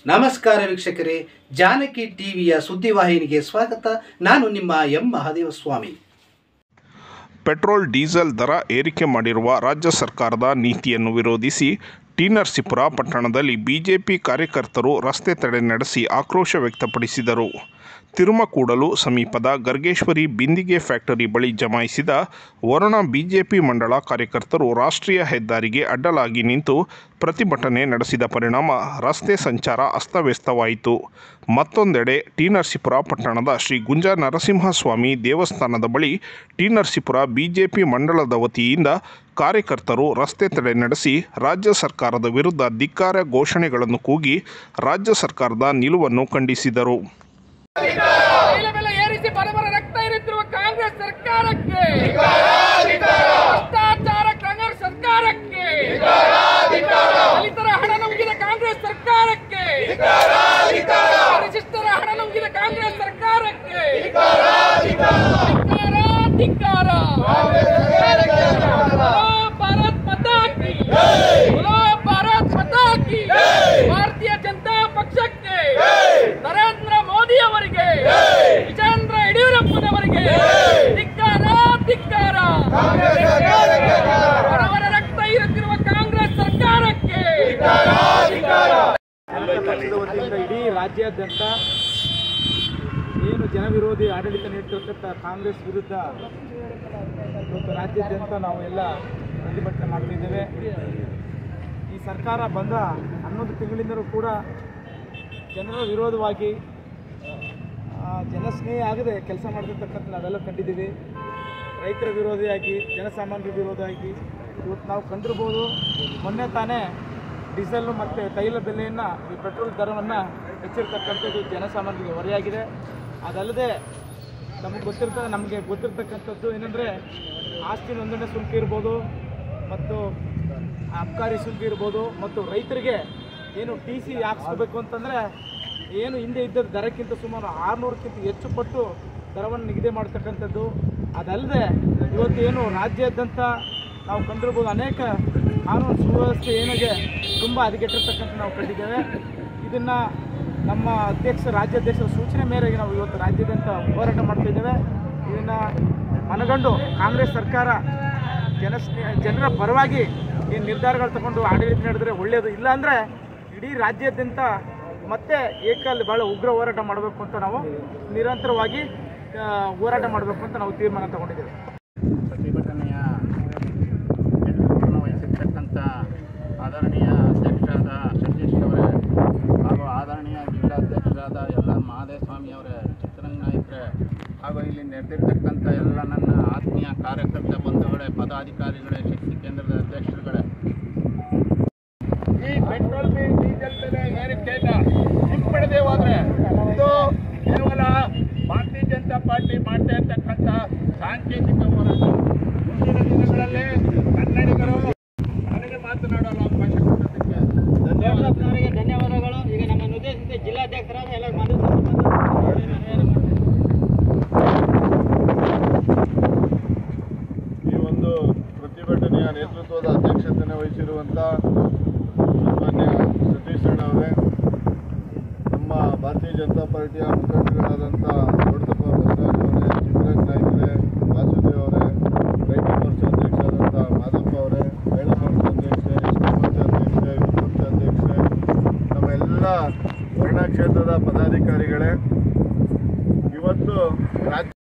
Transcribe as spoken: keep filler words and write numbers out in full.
ನಮಸ್ಕಾರ ವೀಕ್ಷಕರೇ, ಜಾನಕಿ ಟಿವಿಯ ಸುದ್ದಿವಾಹಿನಿಗೆ ಸ್ವಾಗತ. ನಾನು ನಿಮ್ಮ ಎಂ ಮಹಾದೇವಸ್ವಾಮಿ. ಪೆಟ್ರೋಲ್ ಡೀಸೆಲ್ ದರ ಏರಿಕೆ ಮಾಡಿರುವ ರಾಜ್ಯ ಸರ್ಕಾರದ ನೀತಿಯನ್ನು ವಿರೋಧಿಸಿ ಟಿ ನರಸೀಪುರ ಪಟ್ಟಣದಲ್ಲಿ ಬಿಜೆಪಿ ಕಾರ್ಯಕರ್ತರು ರಸ್ತೆ ತಡೆ ನಡೆಸಿ ಆಕ್ರೋಶ ವ್ಯಕ್ತಪಡಿಸಿದರು. ತಿರುಮಕೂಡಲು ಸಮೀಪದ ಗರ್ಗೇಶ್ವರಿ ಬಿಂದಿಗೆ ಫ್ಯಾಕ್ಟರಿ ಬಳಿ ಜಮಾಯಿಸಿದ ವರುಣ ಬಿಜೆಪಿ ಮಂಡಳ ಕಾರ್ಯಕರ್ತರು ರಾಷ್ಟ್ರೀಯ ಹೆದ್ದಾರಿಗೆ ಅಡ್ಡಲಾಗಿ ನಿಂತು ಪ್ರತಿಭಟನೆ ನಡೆಸಿದ ಪರಿಣಾಮ ರಸ್ತೆ ಸಂಚಾರ ಅಸ್ತವ್ಯಸ್ತವಾಯಿತು. ಮತ್ತೊಂದೆಡೆ ಟಿ ನರಸೀಪುರ ಪಟ್ಟಣದ ಶ್ರೀ ಗುಂಜಾ ನರಸಿಂಹಸ್ವಾಮಿ ದೇವಸ್ಥಾನದ ಬಳಿ ಟಿ ನರಸೀಪುರ ಬಿಜೆಪಿ ಮಂಡಳದ ವತಿಯಿಂದ ಕಾರ್ಯಕರ್ತರು ರಸ್ತೆ ತಡೆ ನಡೆಸಿ ರಾಜ್ಯ ಸರ್ಕಾರದ ವಿರುದ್ಧ ಧಿಕ್ಕಾರ ಘೋಷಣೆಗಳನ್ನು ಕೂಗಿ ರಾಜ್ಯ ಸರ್ಕಾರದ ನಿಲುವನ್ನು ಖಂಡಿಸಿದರು. ತೈಲ ಬೆಲೆ ಏರಿಸಿ ಬಡವರ ರಕ್ತ ಹರಿಯುತ್ತಿರುವ ಕಾಂಗ್ರೆಸ್ ಸರ್ಕಾರಕ್ಕೆ, ಭ್ರಷ್ಟಾಚಾರ ಕಾಂಗ್ರೆಸ್ ಸರ್ಕಾರಕ್ಕೆ, ದಲಿತರ ಹಣ ನುಂಗಿದ ಕಾಂಗ್ರೆಸ್ ಸರ್ಕಾರಕ್ಕೆ, ಪರಿಶಿಷ್ಟರ ಹಣ ನುಂಗಿದ ಕಾಂಗ್ರೆಸ್ ಸರ್ಕಾರಕ್ಕೆ ಧಿಕ್ಕಾರ. ಭಾರತ್ ಮಾತಾ ಕಿ ಭಾರತ್ ಮಾತಾ ಕಿ. ಭಾರತೀಯ ಜನತಾ ಪಕ್ಷಕ್ಕೆ, ನರೇಂದ್ರ ಮೋದಿ ಅವರಿಗೆ, ವಿಜೇಂದ್ರ ಯಡಿಯೂರಪ್ಪನವರಿಗೆ ಧಿಕ್ಕಾರ ಧಿಕ್ಕಾರ. ಬಡವರ ರಕ್ತ ಹರಿಯುತ್ತಿರುವ ಕಾಂಗ್ರೆಸ್ ಸರ್ಕಾರಕ್ಕೆ ಇಡೀ ರಾಜ್ಯಾದ್ಯಂತ ಏನು ಜನವಿರೋಧಿ ಆಡಳಿತ ನೀಡುತ್ತಿರ್ತಕ್ಕಂಥ ಕಾಂಗ್ರೆಸ್ ವಿರುದ್ಧ ಇವತ್ತು ರಾಜ್ಯಾದ್ಯಂತ ನಾವು ಎಲ್ಲ ಪ್ರತಿಭಟನೆ ಮಾಡ್ತಿದ್ದೇವೆ. ಈ ಸರ್ಕಾರ ಬಂದ ಹನ್ನೊಂದು ತಿಂಗಳಿಂದಲೂ ಕೂಡ ಜನರ ವಿರೋಧವಾಗಿ, ಜನಸ್ನೇಹಿ ಆಗದೆ ಕೆಲಸ ಮಾಡ್ತಿರ್ತಕ್ಕಂಥ ನಾವೆಲ್ಲ ಕಂಡಿದ್ದೀವಿ. ರೈತರ ವಿರೋಧಿಯಾಗಿ, ಜನಸಾಮಾನ್ಯರ ವಿರೋಧಿಯಾಗಿ ಇವತ್ತು ನಾವು ಕಂಡಿರ್ಬೋದು. ಮೊನ್ನೆ ತಾನೇ ಡೀಸೆಲ್ ಮತ್ತು ತೈಲ ಬೆಲೆಯನ್ನು, ಈ ಪೆಟ್ರೋಲ್ ದರವನ್ನು ಹೆಚ್ಚಿರ್ತಕ್ಕಂಥದ್ದು ಜನಸಾಮಾನ್ಯರಿಗೆ ಹೊರೆಯಾಗಿದೆ. ಅದಲ್ಲದೆ ನಮಗೆ ಗೊತ್ತಿರ್ತ ನಮಗೆ ಗೊತ್ತಿರ್ತಕ್ಕಂಥದ್ದು ಏನಂದರೆ ಆಸ್ತಿ ನೋಂದಣಿ ಶುಲ್ಕ ಇರ್ಬೋದು, ಮತ್ತು ಅಬಕಾರಿ ಶುಲ್ಕ ಇರ್ಬೋದು, ಮತ್ತು ರೈತರಿಗೆ ಏನು ಟಿ ಸಿ ಹಾಕ್ಸ್ಕೋಬೇಕು ಅಂತಂದರೆ ಏನು ಹಿಂದೆ ಇದ್ದ ದರಕ್ಕಿಂತ ಸುಮಾರು ಆರುನೂರಕ್ಕಿಂತ ಹೆಚ್ಚು ಪಟ್ಟು ದರವನ್ನು ನಿಗದಿ ಮಾಡ್ತಕ್ಕಂಥದ್ದು. ಅದಲ್ಲದೆ ಇವತ್ತು ಏನು ರಾಜ್ಯಾದ್ಯಂತ ನಾವು ಕಂಡಿರ್ಬೋದು ಅನೇಕ ಕಾನೂನು ಸುವ್ಯವಸ್ಥೆ ಏನಿದೆ ತುಂಬ ಹದಗೆಟ್ಟಿರ್ತಕ್ಕಂಥ ನಾವು ಕಂಡಿದ್ದೇವೆ. ಇದನ್ನು ನಮ್ಮ ಅಧ್ಯಕ್ಷ ರಾಜ್ಯಾಧ್ಯಕ್ಷರ ಸೂಚನೆ ಮೇರೆಗೆ ನಾವು ಇವತ್ತು ರಾಜ್ಯಾದ್ಯಂತ ಹೋರಾಟ ಮಾಡ್ತಾಯಿದ್ದೇವೆ. ಇದನ್ನು ಮನಗಂಡು ಕಾಂಗ್ರೆಸ್ ಸರ್ಕಾರ ಜನಸ್ನೇಹ ಜನರ ಪರವಾಗಿ ಏನು ನಿರ್ಧಾರಗಳು ತಗೊಂಡು ಆಡಳಿತ ನಡೆದರೆ ಒಳ್ಳೆಯದು. ಇಲ್ಲಾಂದರೆ ಇಡೀ ರಾಜ್ಯಾದ್ಯಂತ ಮತ್ತೆ ಏಕಲ್ಲಿ ಭಾಳ ಉಗ್ರ ಹೋರಾಟ ಮಾಡಬೇಕು ಅಂತ ನಾವು ನಿರಂತರವಾಗಿ ಹೋರಾಟ ಮಾಡಬೇಕು ಅಂತ ನಾವು ತೀರ್ಮಾನ ತಗೊಂಡಿದ್ದೇವೆ. ಪ್ರತಿಭಟನೆಯ ನೇತೃತ್ವವನ್ನು ವಹಿಸಿರ್ತಕ್ಕಂಥ ಆದರಣೀಯ ಅಧ್ಯಕ್ಷರಾದ ಸತೀಶ್ ಅವರೇ ಹಾಗೂ ಆದರಣೀಯ ಜಿಲ್ಲಾಧ್ಯಕ್ಷರಾದ ಎಲ್ಲ ಮಹಾದೇವಸ್ವಾಮಿ ಅವರೇ, ಚಿತ್ರರಂಗ ನಾಯಕರೇ, ಹಾಗೂ ಇಲ್ಲಿ ನೆರೆದಿರ್ತಕ್ಕಂಥ ಎಲ್ಲ ನನ್ನ ಆತ್ಮೀಯ ಕಾರ್ಯಕರ್ತ ಬಂಧುಗಳೇ, ಪದಾಧಿಕಾರಿಗಳೇ, ಶಕ್ತಿ ಕೇಂದ್ರದ ಅಧ್ಯಕ್ಷರುಗಳೇ, ಈ ಪೆಟ್ರೋಲ್ ಡೀಸೆಲ್ ಬೆಲೆ ಏರಿಕೆಯನ್ನು ಹಿಂಪಡೆದೇ ಹೋದರೆ ಇದು ಕೇವಲ ಭಾರತೀಯ ಜನತಾ ಪಾರ್ಟಿ ಮಾಡ್ತಾ ಇರ್ತಕ್ಕಂಥ ಸಾಂಕೇತಿಕ ಹೋರಾಟ. ಮುಂದಿನ ದಿನಗಳಲ್ಲಿ ಕನ್ನಡಿಗರು ನನಗೆ ಮಾತನಾಡಲು ಅವಕಾಶ ಕೊಟ್ಟದಕ್ಕೆ ಧನ್ಯವಾದಗಳಿಗೆ ಧನ್ಯವಾದಗಳು. ಈಗ ನಮ್ಮನ್ನು ಉದ್ದೇಶಿಸಿ ಜಿಲ್ಲಾಧ್ಯಕ್ಷರಾದ ಎಲ್ಲ ಈ ಒಂದು ಪ್ರತಿಭಟನೆಯ ನೇತೃತ್ವದ ಅಧ್ಯಕ್ಷತೆಯನ್ನು ವಹಿಸಿರುವಂಥ ಸನ್ಮಾನ್ಯ ಸತೀಶ್ ಅಣ್ಣವರೇ, ನಮ್ಮ ಭಾರತೀಯ ಜನತಾ ಪಾರ್ಟಿಯ ಮುಖಂಡರುಗಳಾದಂಥ ದೊಡ್ಡಪ್ಪ ಬಸವರಾಜ್ ಅವರೇ, ಚಿತ್ರರಂಗ ನಾಯಕರೇ, ವಾಸುದೇವ್ ಅವರೇ, ರೈತ ಮೋರ್ಚಾ ಅಧ್ಯಕ್ಷರಾದಂಥ ಮಾದಪ್ಪ ಅವರೇ, ಮಹಿಳಾ ಮೋರ್ಚಾ ಅಧ್ಯಕ್ಷೆ, ಎಸ್ ಟಿ ಮೋರ್ಚಾ ಅಧ್ಯಕ್ಷೆ, ಯುವ ಮೋರ್ಚಾ ಅಧ್ಯಕ್ಷೆ, ನಮ್ಮ ಎಲ್ಲ ವರ್ಣ ಕ್ಷೇತ್ರದ ಪದಾಧಿಕಾರಿಗಳೇ, ಇವತ್ತು ರಾಜ್ಯ